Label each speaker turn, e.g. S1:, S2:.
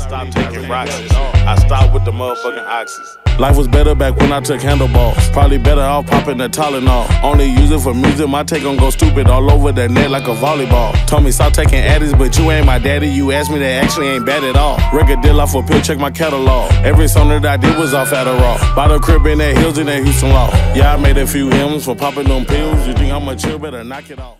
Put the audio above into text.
S1: stopped taking Roxys. I stopped with the motherfucking oxys.
S2: Life was better back when I took handlebars. Probably better off popping the Tylenol. Only use it for music, my take gon' go stupid all over the net like a volleyball. Told me stop taking addies, but you ain't my daddy. You asked me that actually ain't bad at all. Record deal off a pill, check my catalog. Every song that I did was off Adderall. Bought a crib in the hills in that Houston law. Yeah, I made a few M's for popping them pills. You think I'm a chill, better knock it off.